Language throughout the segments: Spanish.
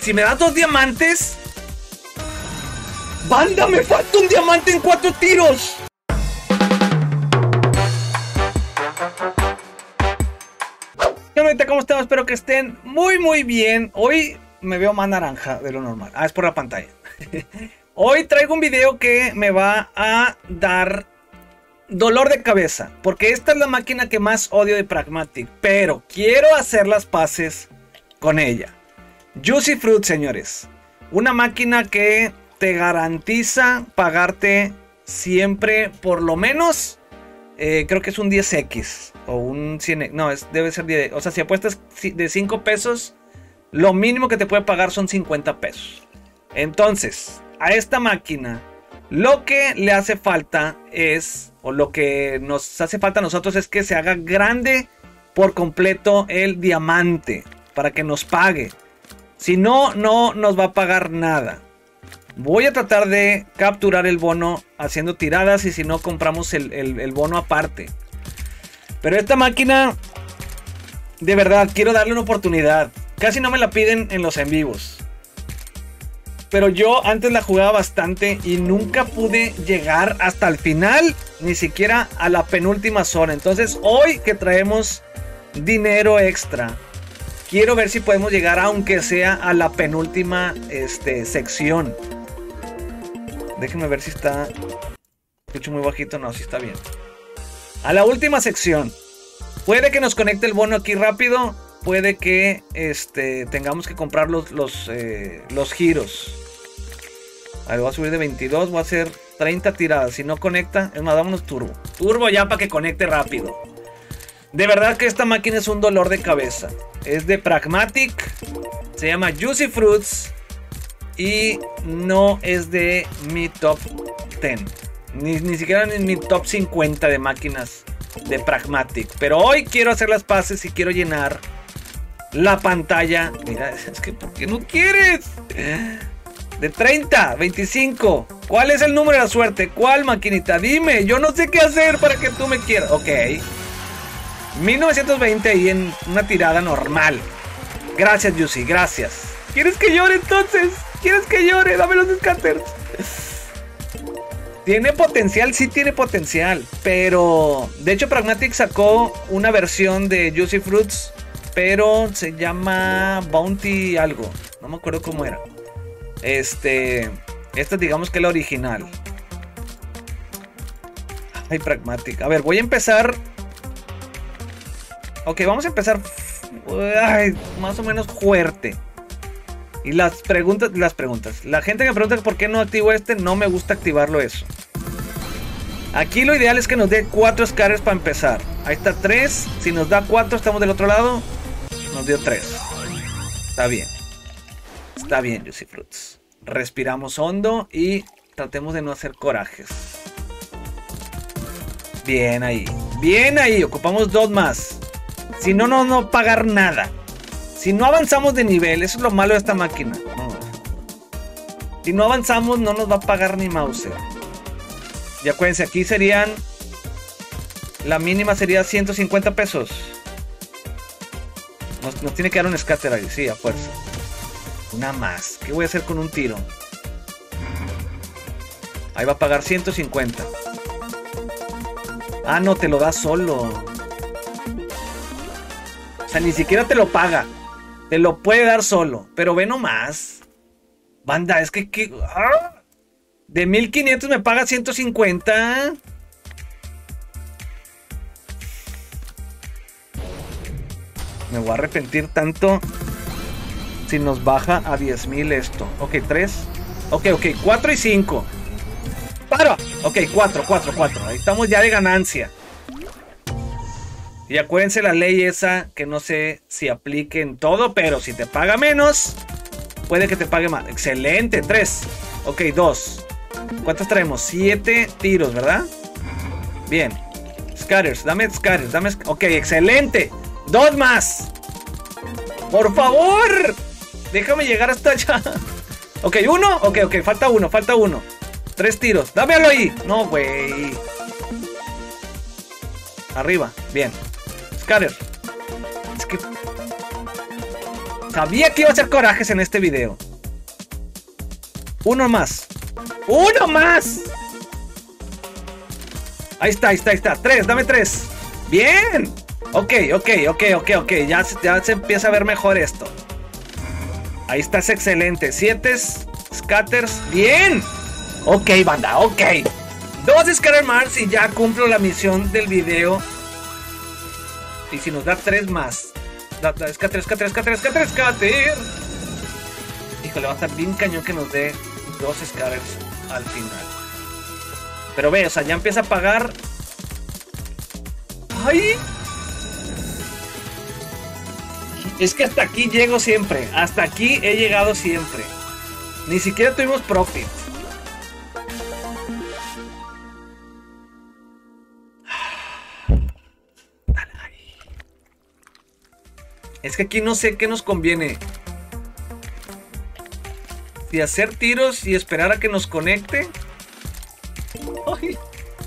Si me das 2 diamantes... ¡Banda! ¡Me falta un diamante en 4 tiros! ¿Qué onda? ¿Cómo estamos? Espero que estén muy bien. Hoy me veo más naranja de lo normal. Ah, es por la pantalla. Hoy traigo un video que me va a dar dolor de cabeza, porque esta es la máquina que más odio de Pragmatic, pero quiero hacer las paces con ella. Juicy Fruit, señores. Una máquina que te garantiza pagarte siempre por lo menos, creo que es un 10x o un 100x. No, debe ser 10. O sea, si apuestas de 5 pesos, lo mínimo que te puede pagar son 50 pesos. Entonces, a esta máquina lo que le hace falta es, o lo que nos hace falta a nosotros es que se haga grande por completo el diamante para que nos pague. Si no, no nos va a pagar nada. Voy a tratar de capturar el bono haciendo tiradas, y si no, compramos el bono aparte. Pero esta máquina, de verdad, quiero darle una oportunidad. Casi no me la piden en los en vivos, pero yo antes la jugaba bastante y nunca pude llegar hasta el final, ni siquiera a la penúltima zona. Entonces hoy que traemos dinero extra, quiero ver si podemos llegar, aunque sea a la penúltima sección. Déjenme ver si está... Escucho muy bajito, no, si está bien. A la última sección. Puede que nos conecte el bono aquí rápido. Puede que tengamos que comprar los giros. A ver, voy a subir de 22. Voy a hacer 30 tiradas. Si no conecta, es más, vámonos turbo. Turbo ya para que conecte rápido. De verdad que esta máquina es un dolor de cabeza. Es de Pragmatic. Se llama Juicy Fruits. Y no es de mi top 10. Ni siquiera en mi top 50 de máquinas de Pragmatic. Pero hoy quiero hacer las paces y quiero llenar la pantalla. Mira, es que ¿por qué no quieres? De 30, 25. ¿Cuál es el número de la suerte? ¿Cuál, maquinita? Dime, yo no sé qué hacer para que tú me quieras. Ok. 1920 ahí en una tirada normal. Gracias, Juicy, gracias. ¿Quieres que llore entonces? ¿Quieres que llore? Dame los scatters. Tiene potencial, sí tiene potencial. Pero, de hecho, Pragmatic sacó una versión de Juicy Fruits, pero se llama Bounty algo. No me acuerdo cómo era. Esta digamos que es la original. Ay, Pragmatic. A ver, voy a empezar. Ok, vamos a empezar más o menos fuerte. Y las preguntas. La gente que me pregunta por qué no activo no me gusta activarlo eso. Aquí lo ideal es que nos dé 4 scatters para empezar. Ahí está 3. Si nos da 4, estamos del otro lado. Nos dio 3. Está bien. Está bien, Juicy Fruits. Respiramos hondo y tratemos de no hacer corajes. Bien ahí. Bien ahí. Ocupamos 2 más. Si no, no pagar nada. Si no avanzamos de nivel, eso es lo malo de esta máquina. No. Si no avanzamos, no nos va a pagar ni Mauser. Y acuérdense, aquí serían... La mínima sería 150 pesos. Nos tiene que dar un scatter ahí, sí, a fuerza. Una más. ¿Qué voy a hacer con un tiro? Ahí va a pagar 150. Ah, no, te lo da solo. O sea, ni siquiera te lo paga. Te lo puede dar solo. Pero ve nomás. Banda, es que... ¡Ah! De 1500 me paga 150. Me voy a arrepentir tanto si nos baja a 10,000 esto. Ok, 3. Ok, 4 y 5. ¡Para! Ok, 4. Ahí estamos ya de ganancia. Y acuérdense la ley esa, que no sé si aplique en todo, pero si te paga menos, puede que te pague más. Excelente, 3. Ok, 2. ¿Cuántos traemos? 7 tiros, ¿verdad? Bien. Scatters, dame scatters, ok, excelente. 2 más. Por favor. Déjame llegar hasta allá. Ok, 1. Ok, falta uno. 3 tiros, dámelo ahí. No, güey. Arriba, bien. Scatter. Es que... Sabía que iba a hacer corajes en este video. Uno más. ¡Uno más! Ahí está, ahí está, ahí está. 3, dame 3. ¡Bien! Ok. Ya se empieza a ver mejor esto. Ahí está, es excelente. 7 scatters. ¡Bien! Ok, banda, ok. 2 scatter marks y ya cumplo la misión del video. Y si nos da 3 más. Scatter. Híjole, va a estar bien cañón que nos dé 2 scatters al final. Pero ve, o sea, ya empieza a pagar. ¡Ay! Es que hasta aquí llego siempre. Hasta aquí he llegado siempre. Ni siquiera tuvimos profit. Es que aquí no sé qué nos conviene. Si hacer tiros y esperar a que nos conecte. Ay.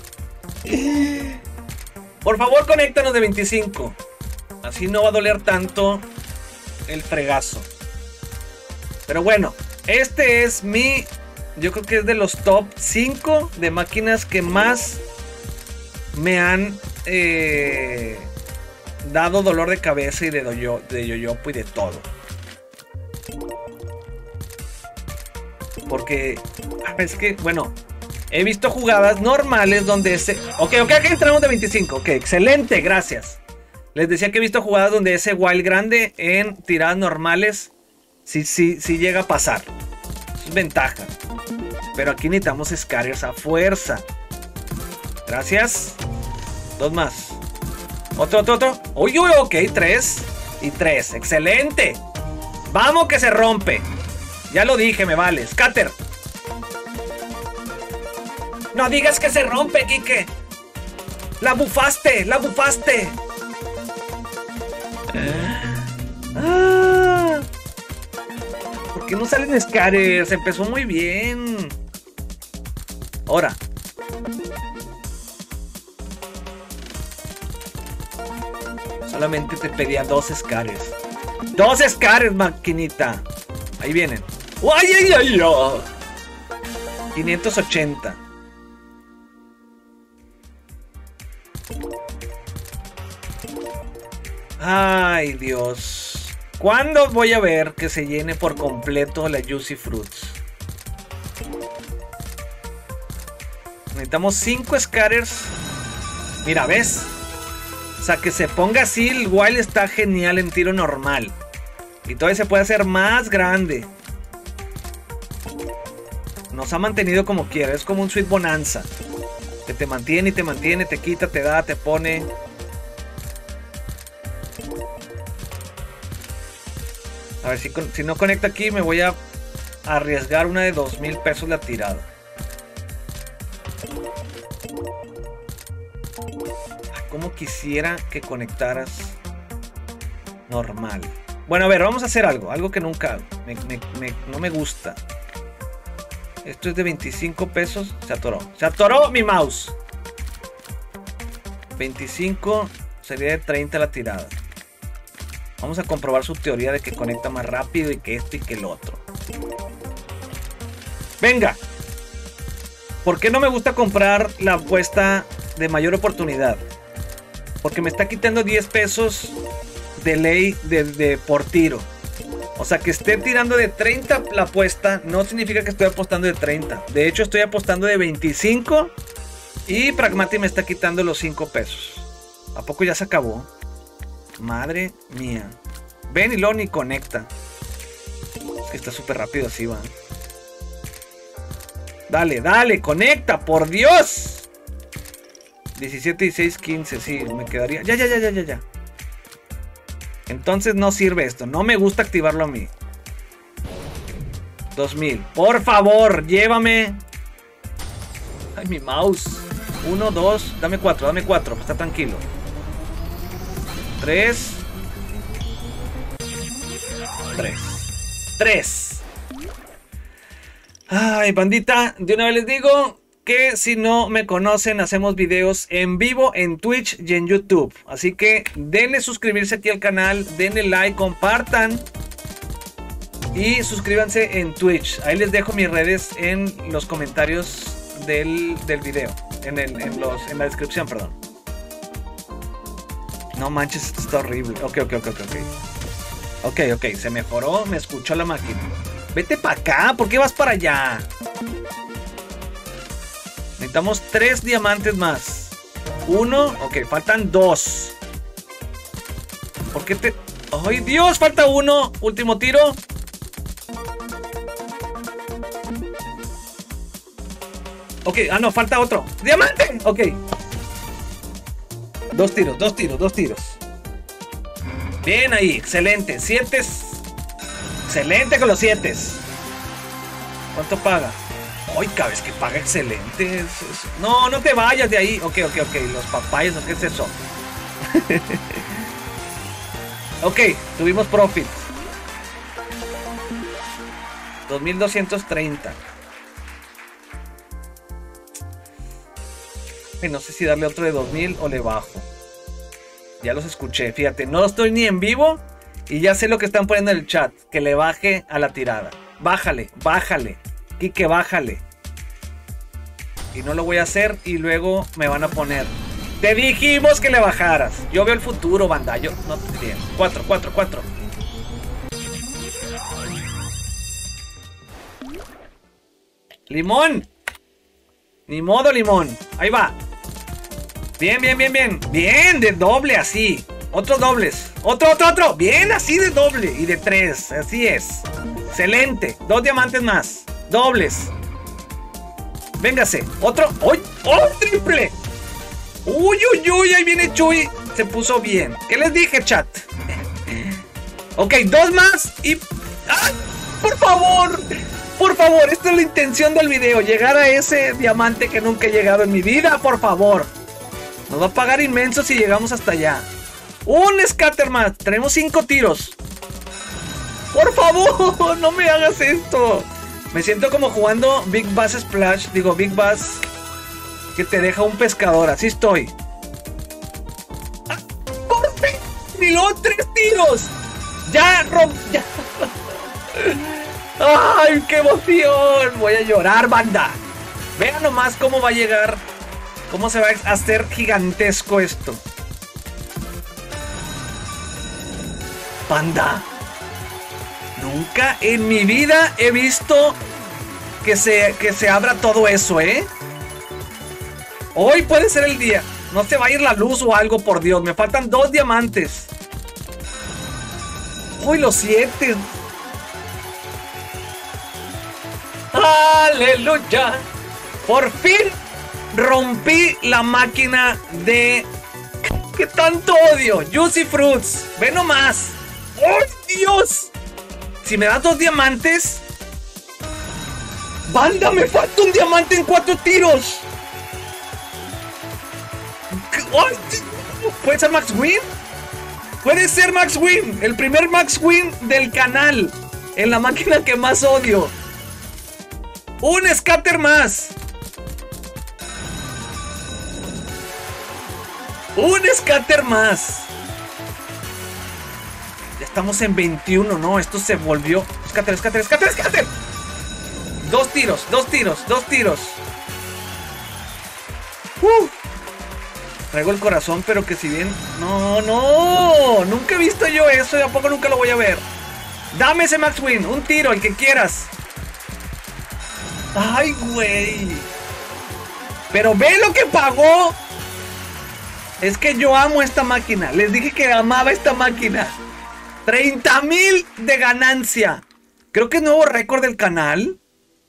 Por favor, conéctanos de 25. Así no va a doler tanto el fregazo. Pero bueno, este es mi... Yo creo que es de los top 5 de máquinas que más me han dado dolor de cabeza y de yoyopo y de todo. Porque es que, bueno, he visto jugadas normales donde ese... Ok, aquí entramos de 25. Ok, excelente, gracias. Les decía que he visto jugadas donde ese wild grande en tiradas normales sí llega a pasar. Eso es ventaja. Pero aquí necesitamos scatters a fuerza. Gracias. 2 más. Otro. Uy, ok, 3 y 3. Excelente. Vamos que se rompe. Ya lo dije, me vale. Scatter. No digas que se rompe, Quique. La bufaste. ¿Por qué no salen scatters? Empezó muy bien. Ahora. Solamente te pedía 2 scatters. 2 scatters, maquinita. Ahí vienen. ¡Ay! 580. Ay, Dios. ¿Cuándo voy a ver que se llene por completo la Juicy Fruits? Necesitamos 5 scatters. Mira, ¿ves? O sea, que se ponga así, el wild está genial en tiro normal. Y todavía se puede hacer más grande. Nos ha mantenido como quiera. Es como un Sweet Bonanza. Que te mantiene y te mantiene, te quita, te da, te pone. A ver, si no conecta aquí, me voy a arriesgar una de 2,000 pesos la tirada. Como quisiera que conectaras normal. Bueno, a ver, vamos a hacer algo que nunca hago. No me gusta. Esto es de 25 pesos. Se atoró mi mouse. 25 sería de 30 la tirada. Vamos a comprobar su teoría de que conecta más rápido y que esto y que el otro. Venga. ¿Por qué no me gusta comprar la apuesta de mayor oportunidad? Porque me está quitando 10 pesos de ley por tiro. O sea, que esté tirando de 30 la apuesta no significa que estoy apostando de 30. De hecho, estoy apostando de 25 y Pragmati me está quitando los 5 pesos. ¿A poco ya se acabó? Madre mía. Ven y luego ni conecta. Es que está súper rápido así, va. Dale, conecta, por Dios. 17, 16, 15, sí, me quedaría. Ya. Entonces no sirve esto. No me gusta activarlo a mí. 2000. Por favor, llévame. Ay, mi mouse. 1, 2. Dame 4. Está tranquilo. 3. 3. Ay, bandita. De una vez les digo que si no me conocen, hacemos videos en vivo en Twitch y en YouTube. Así que denle suscribirse aquí al canal, denle like, compartan. Y suscríbanse en Twitch. Ahí les dejo mis redes en los comentarios del video. En la descripción, perdón. No manches, esto está horrible. Ok. Ok, se mejoró, me escuchó la máquina. Vete para acá, ¿por qué vas para allá? Necesitamos 3 diamantes más. 1, ok, faltan 2. ¿Por qué te...? ¡Ay, Dios! Falta 1. Último tiro. Ok, no, falta otro. ¡Diamante! Ok. 2 tiros. Bien ahí, excelente. 7. Excelente con los 7. ¿Cuánto paga? Ay, cada vez que paga excelente. No, no te vayas de ahí. Ok. Los papayas, ¿qué es eso? Ok, tuvimos profit. 2230. No sé si darle otro de 2000 o le bajo. Ya los escuché, fíjate, no estoy ni en vivo y ya sé lo que están poniendo en el chat. Que le baje a la tirada. Bájale, Kike, bájale. Y no lo voy a hacer y luego me van a poner: te dijimos que le bajaras. Yo veo el futuro, banda. Yo no te bien. 4. Limón. Ni modo, limón. Ahí va. Bien. Bien, de doble así. Otros dobles. Otro. Bien, así de doble. Y de 3. Así es. Excelente. 2 diamantes más. Dobles. Véngase. Otro. ¡Ay! ¡Oh, triple! Uy, ahí viene Chuy. Se puso bien. ¿Qué les dije, chat? Ok, 2 más y... ¡ay! ¡Por favor! Por favor, esta es la intención del video. Llegar a ese diamante que nunca he llegado en mi vida, por favor. Nos va a pagar inmenso si llegamos hasta allá. Un scatter más. Tenemos 5 tiros. Por favor, no me hagas esto. Me siento como jugando Big Bass Splash. Digo, Big Bass... que te deja un pescador, así estoy. ¡Ah! ¡Por fin! ¡Ni los 3 tiros! ¡Ya, ya! ¡Ay, qué emoción! Voy a llorar, banda. Vean nomás cómo va a llegar. Cómo se va a hacer gigantesco esto. Banda. Nunca en mi vida he visto que se abra todo eso, ¿eh? Hoy puede ser el día. No se va a ir la luz o algo, por Dios. Me faltan 2 diamantes. Uy, los 7. ¡Aleluya! Por fin rompí la máquina de... ¿qué tanto odio? Juicy Fruits. Ve nomás. ¡Oh, Dios! Si me das 2 diamantes... ¡banda! Me falta un diamante en 4 tiros. ¿Puede ser Max Win? Puede ser Max Win. El primer Max Win del canal. En la máquina que más odio. Un scatter más. Un scatter más. Ya estamos en 21, ¿no? Esto se volvió... Scatter. 2 tiros. Traigo el corazón, pero que si bien... No. Nunca he visto yo eso y a poco nunca lo voy a ver. Dame ese Max Win. Un tiro, el que quieras. Ay, güey. Pero ve lo que pagó. Es que yo amo esta máquina. Les dije que amaba esta máquina. 30,000 de ganancia. Creo que es nuevo récord del canal.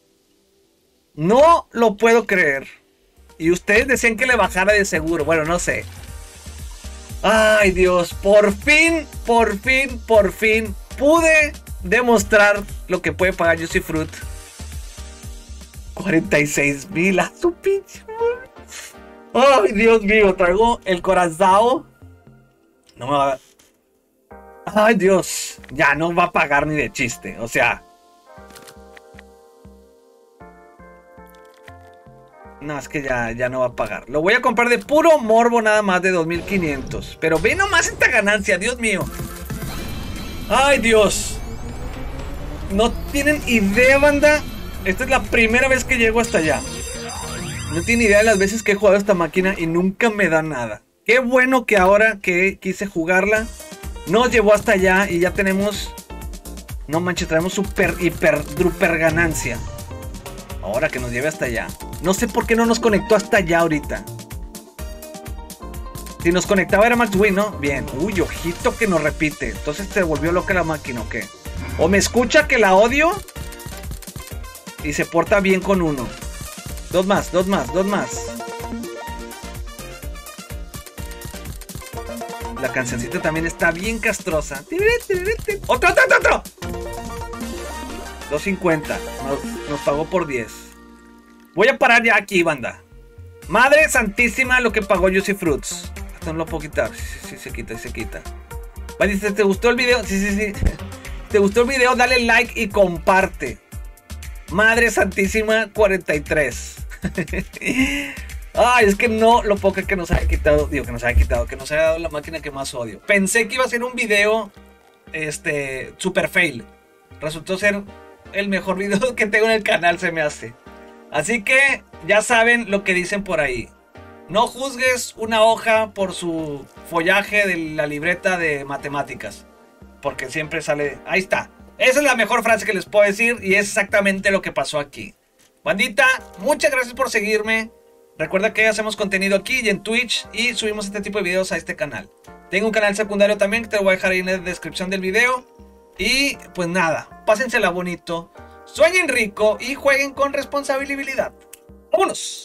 No lo puedo creer. Y ustedes decían que le bajara de seguro. Bueno, no sé. Ay, Dios. Por fin pude demostrar lo que puede pagar Juicy Fruit. 46,000 a su pinche. Ay, Dios mío. Traigo el corazón. No me va a... ay, Dios. Ya no va a pagar ni de chiste. O sea... no, es que ya no va a pagar. Lo voy a comprar de puro morbo nada más de 2,500. Pero ve nomás esta ganancia, Dios mío. Ay, Dios. No tienen idea, banda. Esta es la primera vez que llego hasta allá. No tienen idea de las veces que he jugado esta máquina y nunca me da nada. Qué bueno que ahora que quise jugarla nos llevó hasta allá y ya tenemos... No manches, traemos super, hiper, druper ganancia. Ahora que nos lleve hasta allá. No sé por qué no nos conectó hasta allá ahorita. Si nos conectaba era Max Win, ¿no? Bien. Uy, ojito que nos repite. Entonces se volvió loca la máquina, ¿o qué? O me escucha que la odio y se porta bien con uno. Dos más. La cancioncita también está bien castrosa. ¡Otro! 2.50. Nos pagó por 10. Voy a parar ya aquí, banda. Madre santísima lo que pagó Juicy Fruits. Esto no lo puedo quitar. Sí, se quita. Vale, dice, ¿te gustó el video? Sí. ¿Te gustó el video? Dale like y comparte. Madre santísima 43. Ay, es que no lo poco que nos haya quitado. Digo, que nos haya dado la máquina que más odio. Pensé que iba a ser un video super fail. Resultó ser el mejor video que tengo en el canal, se me hace. Así que ya saben lo que dicen por ahí. No juzgues una hoja por su follaje de la libreta de matemáticas. Porque siempre sale... Ahí está. Esa es la mejor frase que les puedo decir y es exactamente lo que pasó aquí. Bandita, muchas gracias por seguirme. Recuerda que hacemos contenido aquí y en Twitch y subimos este tipo de videos a este canal. Tengo un canal secundario también que te lo voy a dejar ahí en la descripción del video. Y pues nada, pásensela bonito, sueñen rico y jueguen con responsabilidad. ¡Vámonos!